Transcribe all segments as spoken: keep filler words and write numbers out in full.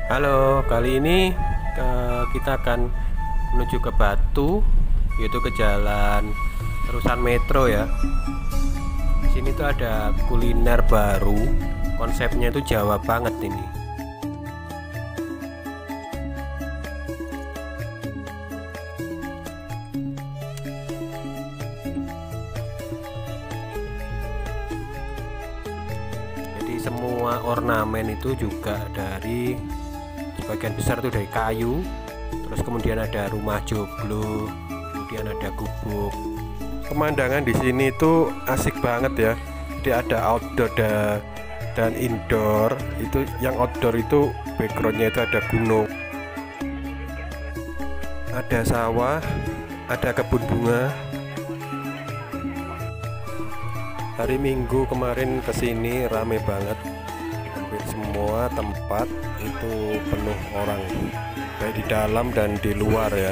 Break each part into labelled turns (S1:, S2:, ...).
S1: Halo, kali ini eh, kita akan menuju ke Batu, yaitu ke jalan terusan metro ya. Di sini tuh ada kuliner baru, konsepnya itu Jawa banget ini. Jadi semua ornamen itu juga dari sebagian besar itu dari kayu, terus kemudian ada rumah joglo, kemudian ada gubuk. Pemandangan di sini tuh asik banget ya. Jadi ada outdoor da dan indoor. Itu yang outdoor itu backgroundnya itu ada gunung, ada sawah, ada kebun bunga. Hari Minggu kemarin kesini rame banget, hampir semua tempat itu penuh orang, baik di dalam dan di luar ya.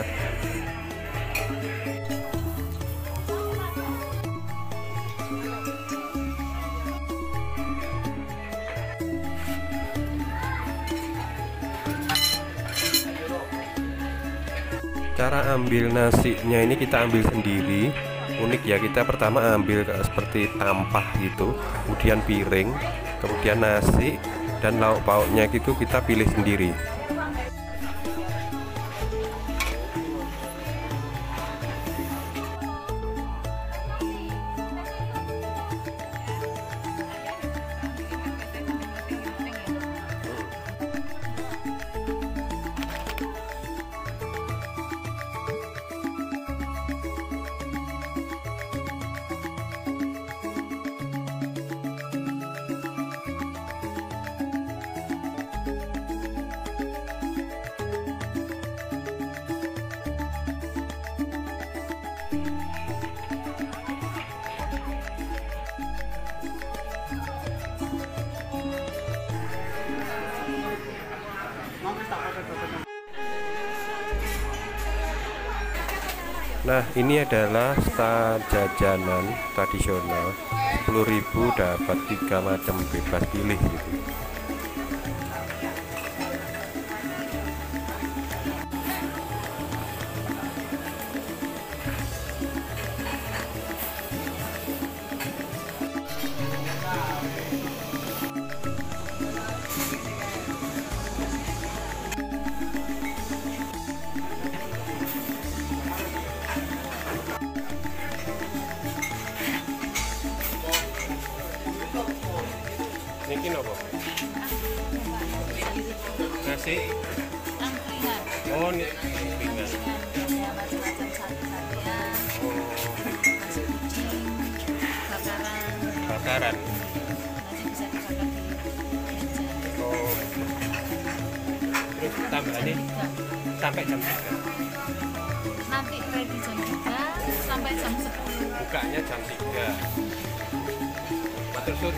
S1: Cara ambil nasinya ini kita ambil sendiri. Unik ya, kita pertama ambil seperti tampah gitu, kemudian piring, kemudian nasi dan lauk pauknya gitu kita pilih sendiri. Nah, ini adalah stand jajanan tradisional. Sepuluh ribu dapat tiga macam, bebas pilih gitu. Niki nopo? Nasi.
S2: Angkringan.
S1: Oh, ini angkringan.
S2: Ya, macam-macam sate-satean. Nasi kucing, bakaran.
S1: Bakaran.
S2: Nanti bisa dibakar di meja.
S1: Oh. Terus tambahannya sampai jam tiga.
S2: Nanti ready jam tiga sampai jam sepuluh.
S1: Bukanya jam tiga. Matur suwun.